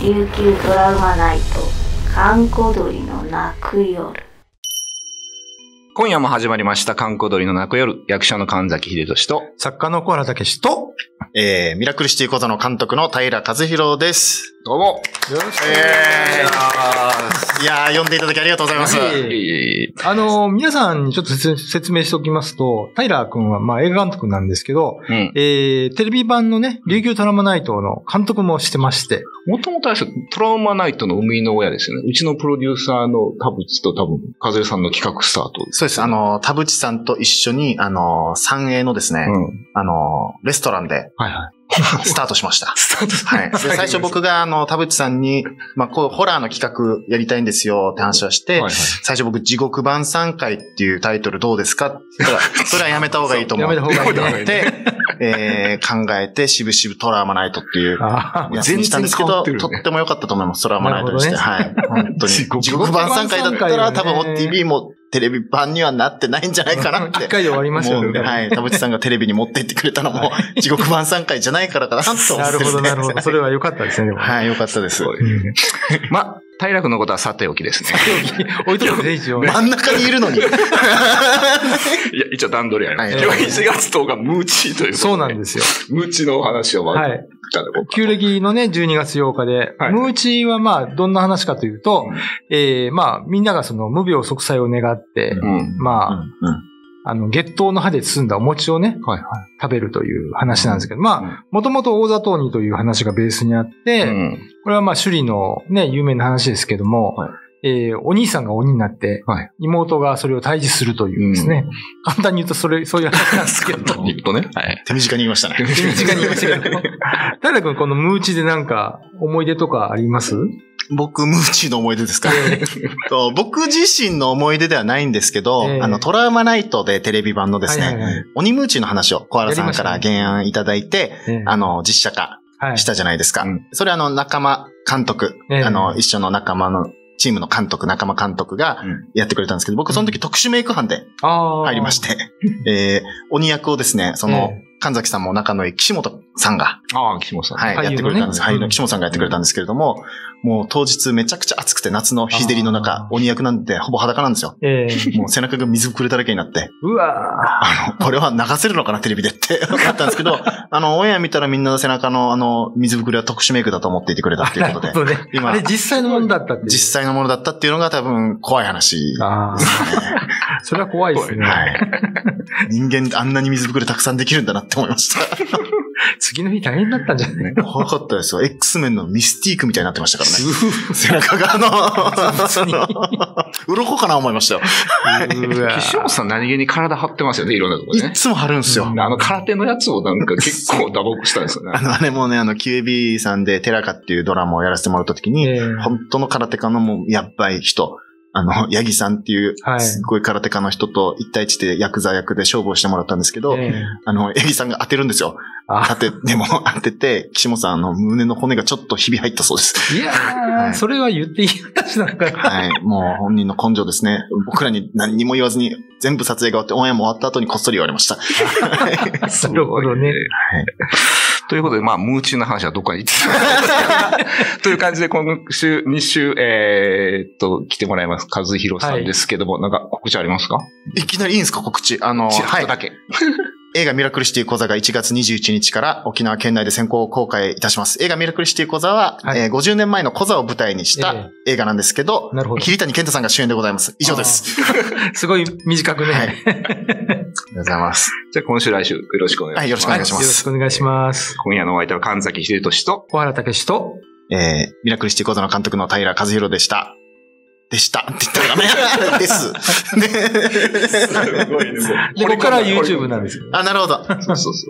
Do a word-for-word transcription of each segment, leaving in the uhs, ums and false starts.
琉球ドラマナイト、閑古鳥の泣く夜。 今夜も始まりました、閑古鳥の泣く夜。役者の神崎秀俊と、 作家の小原武史と、 えー、ミラクルシティことの監督の平和弘です。 どうも。よろしくお願いします。 いやー、呼んでいただきありがとうございます。 あの、皆さんにちょっと説明しておきますと、平君は、まあ、映画監督なんですけど、うん、えー、テレビ版のね、琉球トラウマナイトの監督もしてまして。 もともとあれですよ、トラウマナイトの生みの親ですよね。うちのプロデューサーの田淵と多分、和江さんの企画スタートです。 そうです。あの、田淵さんと一緒に、あの、三栄のですね、うん、あの、レストランで、はいはい。スタートしました。スタートしました。はい。で、最初僕が、あの、田淵さんに、まあ、こう、ホラーの企画やりたいんですよって話をして、はいはい、最初僕、地獄晩餐会っていうタイトルどうですかって言ったら、それはやめた方がいいと思って、やめた方がいいね。えー、考えて、しぶしぶトラウマナイトっていうやつにしたんですけど、とっても良かったと思います、トラウマナイトにして。ね、はい。本当に。地獄晩餐会だったら、多分 オーティーブイ も、テレビ版にはなってないんじゃないかなって。 一回で終わりましたよね。 はい。田淵さんがテレビに持ってってくれたのも、地獄晩餐会じゃないからかなと思って、ね。 なるほど、なるほど。それは良かったですね。 はい、良かったです。 ま、平君のことはさておきですね。 さておき。置いとくで一応。 真ん中にいるのに。いや、 一応段取りあります。今日いちがつとおか、ムーチーという。 そうなんですよ。 ムーチーのお話をまず。はい。 旧暦のね、じゅうにがつようかで、はい、ムーチーはまあ、どんな話かというと、うん、えー、まあ、みんながその無病息災を願って、うん、まあ、うんうん、あの、月桃の葉で包んだお餅をね、はいはい、食べるという話なんですけど、うん、まあ、もともと大座頭にという話がベースにあって、うん、これはまあ、首里のね、有名な話ですけども、はい、えー、お兄さんが鬼になって、はい、妹がそれを退治するというですね、うん、簡単に言うとそれ、そういう話なんですけど。簡単に言うとね。はい。 手短に言いましたね。 手短に言いましたけど。平君、このムーチでなんか思い出とかあります？ 僕、ムーチの思い出ですか、えー、僕自身の思い出ではないんですけど、えー、あの、トラウマナイトでテレビ版のですね、はいはいはい、鬼ムーチの話を小原さんから原案いただいて、ね、あの、実写化したじゃないですか。はい、それあの、仲間監督、えー、あの、一緒の仲間の、チームの監督、仲間監督がやってくれたんですけど、僕その時特殊メイク班で入りまして、うん、えー、鬼役をですね、その、えー、神崎さんも仲のいい岸本さんが、 ああ、岸本さん。 はい、やってくれたんです。俳優の岸本さんがやってくれたんですけれども、うん、もう当日めちゃくちゃ暑くて夏の日照りの中、鬼役なんてほぼ裸なんですよ。えー、もう背中が水ぶくれだらけになって、 うわあの、これは流せるのかなテレビでって思ったんですけど、あの、オンエア見たらみんなの背中のあの、水ぶくれは特殊メイクだと思っていてくれたっていうことで。 なるほどね、今。あれ実際のものだったっていう。 実際のものだったっていうのが多分怖い話ですね。あそれは怖いですね。はい。 人間あんなに水ぶくれたくさんできるんだなって思いました。 次の日大変だったんじゃないの？怖かったですよ。X メンのミスティークみたいになってましたからね。背中があの、鱗かな思いましたよ。 岸本さん何気に体張ってますよね、いろんなとこね。 いつも張るんですよ。 あの空手のやつをなんか結構打撲したんですよね。 あの、あれもね、あの、キューエービー さんでテラカっていうドラマをやらせてもらった時に、えー、本当の空手家のもうやっばい人、あの、ヤギさんっていう、すごい空手家の人と一対一でヤクザ役で勝負をしてもらったんですけど、えー、あの、ヤギさんが当てるんですよ。当て、でも当てて、岸本さんの胸の骨がちょっとひび入ったそうです。 いやー、はい、それは言っていい話なのかな。 はい。もう本人の根性ですね。僕らに何にも言わずに、全部撮影が終わって、オンエアも終わった後にこっそり言われました。 なるほどね。はい。 ということで、まあ、ムーチーの話はどっかに行ってという感じで、今週、に週、えー、っと、来てもらいます。和弘さんですけども、はい、なんか告知ありますか？ いきなりいいんですか、告知。あの、 はい。だけ。 映画ミラクルシティ講座がいちがつにじゅういちにちから沖縄県内で先行公開いたします。映画ミラクルシティ講座は、はい、えー、ごじゅうねんまえの講座を舞台にした映画なんですけど、えー、なるほど。桐谷健太さんが主演でございます。以上です。 すごい短くね。はい。ありがとうございます。 じゃあ今週来週よろしくお願いします。 はい、よろしくお願いします。 よろしくお願いします。 今夜のお相手は神崎秀俊と小原武史と、 えー、ミラクルシティ講座の監督の平和弘でした。でしたって言ったらダメです。で、 すごいね。 で、ここから YouTube なんですよ。 あ、なるほど。 そうそうそう。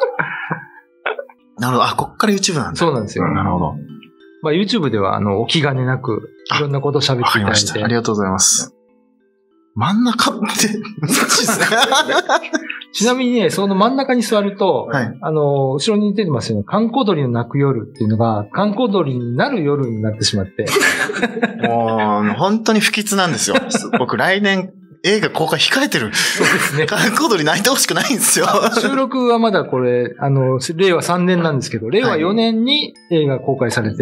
なるほど。あ、ここから YouTube なんだ。 そうなんですよ。 なるほど。 まあ YouTube では、あの、お気兼ねなく、いろんなことを喋っていただいて。 ありがとうございます。真ん中って難しいですね。 ちなみにね、その真ん中に座ると、はい、あの、後ろに出てますよね。閑古鳥の鳴く夜っていうのが、閑古鳥になる夜になってしまって。 もう、本当に不吉なんですよ。僕来年、映画公開控えてる。 そうですね。 閑古鳥泣いてほしくないんですよ。 収録はまだこれ、あの、れいわさんねんなんですけど、れいわよねんに映画公開されて、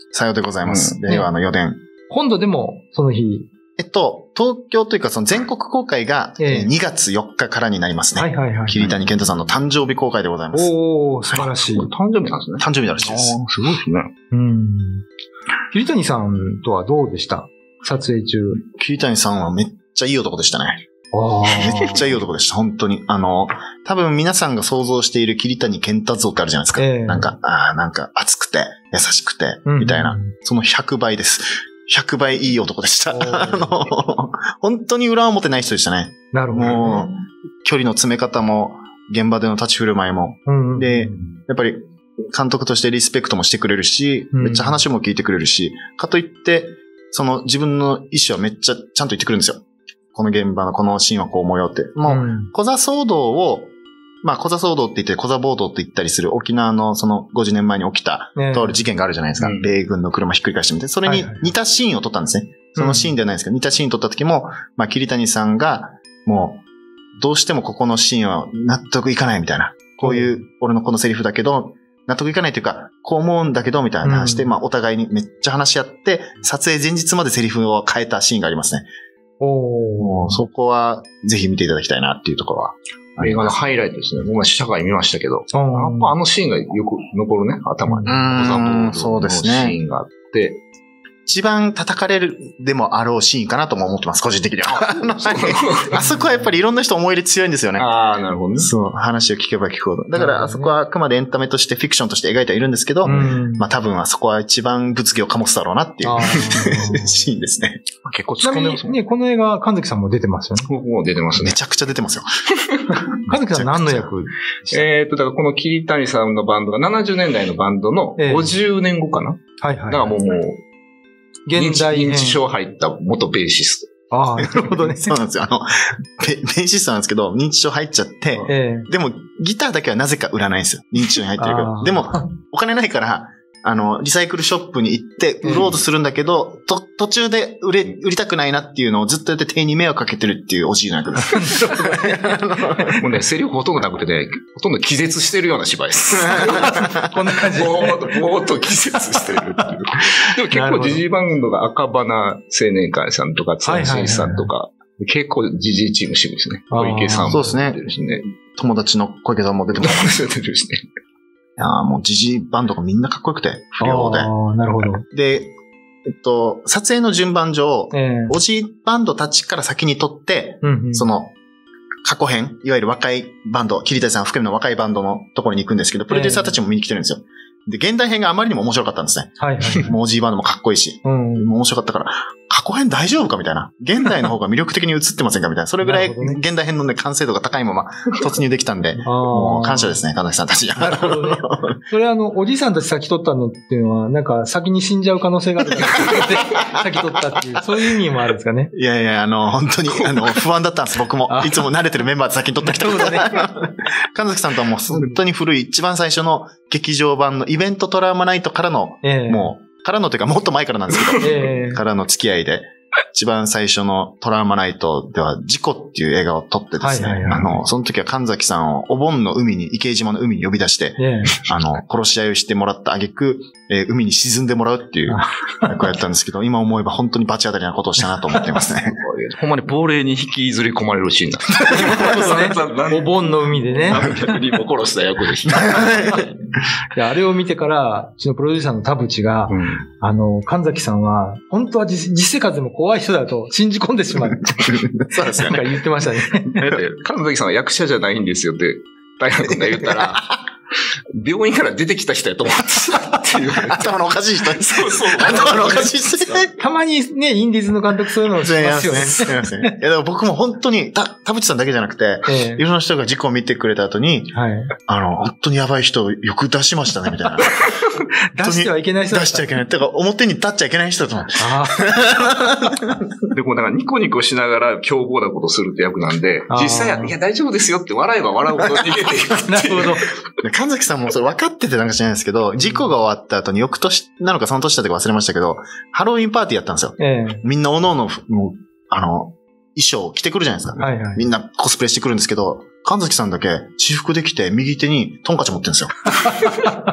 さようでございます。令和のよねん。 本土でも、その日。 えっと、東京というか、その全国公開がにがつよっかからになりますね。はいはいはい。桐谷健太さんの誕生日公開でございます。 おー、素晴らしい。 誕生日なんですね。 誕生日らしいです。 すごいですね。 うん。桐谷さんとはどうでした？撮影中。 桐谷さんはめっちゃいい男でしたね。めっちゃいい男でした、本当に。あの、多分皆さんが想像している桐谷健太像ってあるじゃないですか。えー、なんか、ああ、なんか熱くて、優しくて、みたいな。うんうん、そのひゃくばいです。ひゃくばいいい男でした。あの、本当に裏表ない人でしたね。 なるほど、ね。もう、 距離の詰め方も、現場での立ち振る舞いも。うんうん、で、やっぱり、監督としてリスペクトもしてくれるし、めっちゃ話も聞いてくれるし、かといって、その自分の意思はめっちゃちゃんと言ってくるんですよ。この現場のこのシーンはこう思うよって。もう、コザ騒動を、まあ、コザ騒動って言って、コザ暴動って言ったりする沖縄のそのごじゅうねんまえに起きた、とある事件があるじゃないですか。米軍の車ひっくり返してみて。それに似たシーンを撮ったんですね。そのシーンではないですけど、似たシーン撮った時も、まあ、桐谷さんが、もう、どうしてもここのシーンは納得いかないみたいな。こういう、俺のこのセリフだけど、納得いかないというか、こう思うんだけど、みたいな話で、まあ、お互いにめっちゃ話し合って、撮影前日までセリフを変えたシーンがありますね。おー。そこは、ぜひ見ていただきたいなっていうところは。 映画のハイライトですね。僕は試写会見ましたけど、やっぱあのシーンがよく残るね、頭に。 うん、そうですね。 シーンがあって。 一番叩かれるでもあろうシーンかなとも思ってます、個人的には。あそこはやっぱりいろんな人思い入れ強いんですよね。 ああ、なるほどね。 そう、話を聞けば聞くほど。だからあそこはあくまでエンタメとしてフィクションとして描いてはいるんですけど、まあ多分あそこは一番物議を醸すだろうなっていうシーンですね。 結構突っ込んでますね。この映画、神崎さんも出てますよね。 もう出てますね。 めちゃくちゃ出てますよ。 神崎さん何の役えっと、だからこの桐谷さんのバンドがななじゅうねんだいのバンドのごじゅうねんごかな。はいはい。だからもう、もう、現代認知症入った元ベーシスト。ああ、なるほどね。 そうなんですよ。あの、ベ、ベーシストなんですけど、認知症入っちゃって、ええ、でも、ギターだけはなぜか売らないんですよ。認知症に入ってるけど。でも、お金ないから、あの、リサイクルショップに行って売ろうとするんだけど、うん、と、途中で売れ、売りたくないなっていうのをずっとやって店員に迷惑かけてるっていうおじいの役です。 もうね、セリフほとんどなくてね、ほとんど気絶してるような芝居です。 こんな感じ。 ぼーっと、ぼーっと気絶してるっていう。でも結構ジジイバンドが赤花青年会さんとか、つんしんさんとか、結構ジジイチーム渋いですね。小池さんも出てるしね。 友達の小池さんも出てます。 出てるしね。 いやもうジジイバンドがみんなかっこよくて、不良で。 ああ、なるほど。 で、えっと、撮影の順番上、えー、おじいバンドたちから先に撮って、うんうん、その、過去編、いわゆる若いバンド、桐谷さん含めの若いバンドのところに行くんですけど、プロデューサーたちも見に来てるんですよ。で、現代編があまりにも面白かったんですね。はいはい。もうおじいバンドもかっこいいし。うん。面白かったから、過去編大丈夫かみたいな。現代の方が魅力的に映ってませんかみたいな。それぐらい、現代編のね、完成度が高いまま突入できたんで、もう感謝ですね、神崎さんたちに。 なるほどね。それあの、おじいさんたち先取ったのっていうのは、なんか先に死んじゃう可能性があるから先取ったっていう、そういう意味もあるんですかね。 いやいや、あの、本当に、あの、不安だったんです、僕も。いつも慣れてるメンバーで先に取ってきた。そうだね。神崎さんとはもう本当に古い、一番最初の劇場版のイベントトラウマナイトからの、えー、もう、からのというかもっと前からなんですけど、えー、からの付き合いで、一番最初のトラウマナイトでは、事故っていう映画を撮ってですね、はいはいはい、あの、その時は神崎さんをお盆の海に、池江島の海に呼び出して、えー、あの、殺し合いをしてもらった挙句、えー、海に沈んでもらうっていう役をやったんですけど、今思えば本当に罰当たりなことをしたなと思っていますね。 ほんまに亡霊に引きずり込まれるシーンだね。お盆の海でね。 何百人も殺した役でした。 いや、あれを見てから、うちのプロデューサーの田淵が、うん、あの、神崎さんは、本当は実生活でも怖い人だと信じ込んでしまう。 そうですよね。 なんか言ってましたね。 神崎さんは役者じゃないんですよって、大学君が言ったら、病院から出てきた人やと思ってたっていう。 頭のおかしい人。 そうそう。 頭のおかしい人。 たまにね、インディーズの監督そういうのをしますよね。 すみません。いや、でも僕も本当に、た、田淵さんだけじゃなくて、ええ、いろんな人が事故を見てくれた後に、はい、あの、本当にやばい人をよく出しましたね、みたいな。 出してはいけない人だった。 出しちゃいけない。だから表に立っちゃいけない人だと思って。あでも、だからニコニコしながら凶暴なことするって役なんで、実際は、いや、大丈夫ですよって笑えば笑うほど逃げていく。 なるほど。 神崎さんもそれ分かっててなんか知らないですけど、事故が終わった後に翌年なのかその年だったか忘れましたけど、ハロウィンパーティーやったんですよ。ええ、みんなおのおの、もう、あの、衣装を着てくるじゃないですか。はいはい、みんなコスプレしてくるんですけど、神崎さんだけ私服で着て右手にトンカチ持ってるんですよ。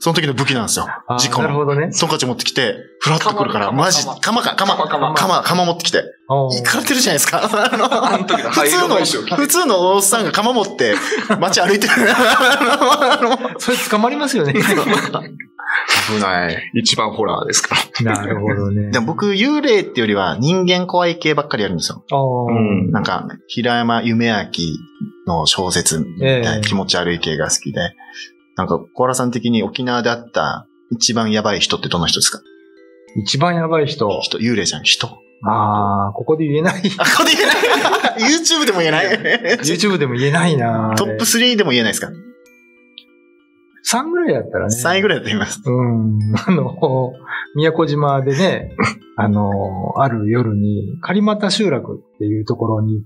その時の武器なんですよ。事故の。 なるほどね。 トンカチ持ってきて、フラッと来るから、マジ、鎌か、鎌、鎌、鎌、鎌持ってきて。行かれてるじゃないですか。あの、普通の、普通のおっさんが鎌持って、街歩いてる。 それ捕まりますよね。 危ない。 一番ホラーですから。なるほどね。 でも僕、幽霊っていうよりは人間怖い系ばっかりやるんですよ。うん、なんか、平山夢明の小説みたいな気持ち悪い系が好きで、えー、なんか、小原さん的に沖縄であった一番やばい人ってどの人ですか？ 一番やばい人。 人、幽霊じゃん、人。 ああ、ここで言えない。 あ、ここで言えない。YouTube でも言えない。 YouTube でも言えないな。 トップスリーでも言えないですか？ さんぐらいだったらね。 さんいぐらいだと言います。 うん。あの、宮古島でね、あの、ある夜に、狩俣集落っていうところに行って、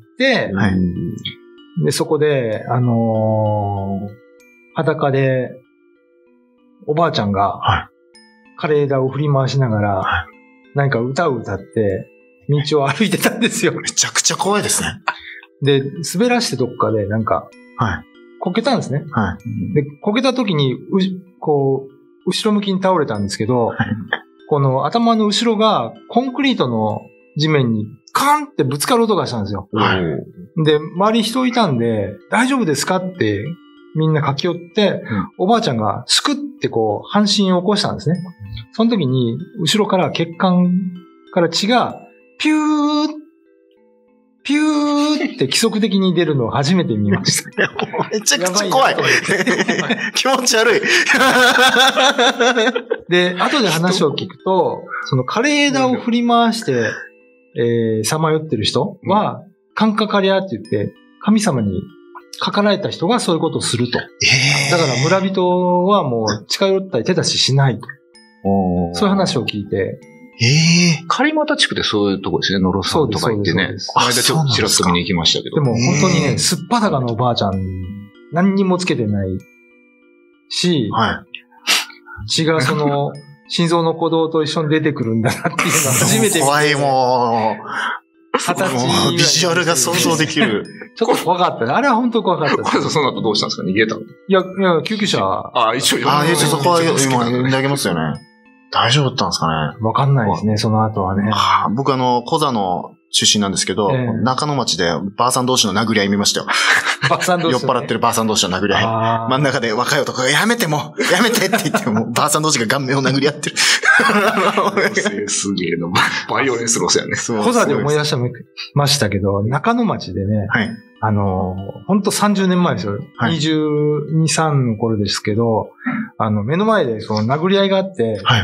はい、で、そこで、あのー、裸で、おばあちゃんが、枯れ枝を振り回しながら、はい、何か歌を歌って、道を歩いてたんですよ。 めちゃくちゃ怖いですね。 で、滑らしてどっかで、なんか、はい、こけたんですね。はい、で、こけた時に、う、こう、後ろ向きに倒れたんですけど、はい、この頭の後ろがコンクリートの地面にカーンってぶつかる音がしたんですよ。はい、で、周りに人いたんで、大丈夫ですかってみんな駆け寄って、うん、おばあちゃんがスクってこう半身を起こしたんですね。その時に後ろから血管から血がピューピューって規則的に出るのを初めて見ました。 めちゃくちゃ怖い。気持ち悪い。 で、後で話を聞くと、その枯れ枝を振り回して、えー、さまよってる人は、カンカカリアって言って、神様にかかられた人がそういうことをすると。えー、だから村人はもう近寄ったり手出ししないと。そういう話を聞いて、 ええー。狩俣地区でそういうとこですね。野呂さんとか行ってね。この間ちょっとちらっと見に行きましたけど。 でも本当にね、すっぱだかのおばあちゃん、何にもつけてないし、はい、血がその、心臓の鼓動と一緒に出てくるんだなっていうのは初めて見て。 怖いもう。形。ビジュアルが想像できる。 ちょっと怖かったね。あれは本当怖かったです。 これその後どうしたんですか？逃げたの？いや、いや、救急車。 ああ、一応。 ああ、一応そこは今、呼んであげますよね。大丈夫だったんですかね？ わかんないですね、その後はね。 はあ、僕あの、小座の出身なんですけど、えー、中野町でばあさん同士の殴り合い見ましたよ。 ばあさん同士、 ね、酔っ払ってるばあさん同士の殴り合い。真ん中で若い男がやめてもやめてって言っても、ばあさん同士が顔面を殴り合ってる。 すげえの。バイオレンスロスやね。 小座で思い出してましたけど、中野町でね、はい、あの、ほんとさんじゅうねんまえですよ。はい、にじゅうに、さんの頃ですけど、あの、目の前でその殴り合いがあって、はい、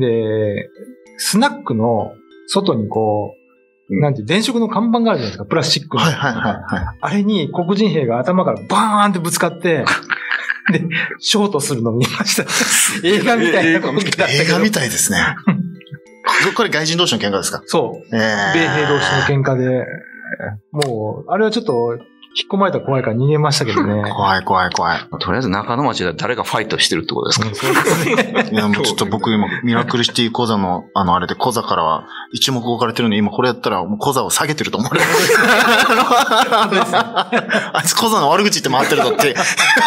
で、スナックの外にこう、うん、なんて、電飾の看板があるじゃないですか、プラスチックの。はいはいはいはい、あれに黒人兵が頭からバーンってぶつかって、で、ショートするのを見ました。映画みたいな光景だったけど。 映画みたいですね。これ外人同士の喧嘩ですか？ そう。えー、米兵同士の喧嘩で、もう、あれはちょっと、引っ込まれたら怖いから逃げましたけどね。 怖い怖い怖い。 とりあえず中野町で誰がファイトしてるってことですか？うん、そうですね。いや、もうちょっと僕今、ミラクルシティ講座の、あの、あれで講座からは一目置かれてるのに、今これやったらもう講座を下げてると思われる。あいつ講座の悪口言って回ってるぞって。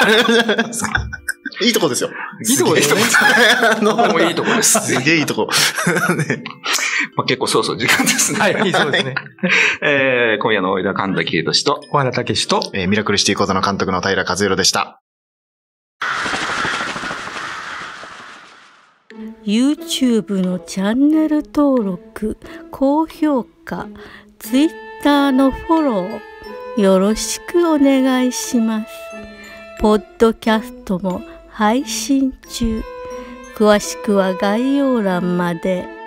いいとこですよ。 いいとこですね。 あの、もういいとこです。 すげえいいとこ。 ね、まあ、結構そうそう時間ですね。 はい、そうですね。 えー、今夜のおいだ神田圭俊と小原武史と、 えー、ミラクルシティ講座の監督の平和弘でした。 YouTube のチャンネル登録、高評価、Twitter のフォロー、よろしくお願いします。ポッドキャストも配信中。詳しくは概要欄まで。